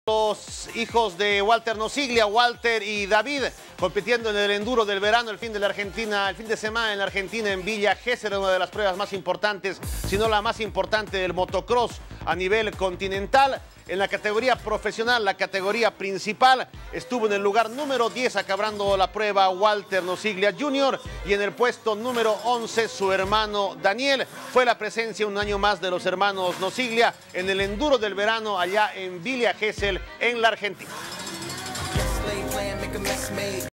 Los hijos de Walter Nosiglia, Walter y David, compitiendo en el enduro del verano el fin de semana en la Argentina, en Villa Gesell, una de las pruebas más importantes, si no la más importante del motocross a nivel continental. En la categoría profesional, la categoría principal, estuvo en el lugar número 10 acabando la prueba Walter Nosiglia Jr. y en el puesto número 11 su hermano Daniel. Fue la presencia un año más de los hermanos Nosiglia en el enduro del verano allá en Villa Gesell, en la Argentina.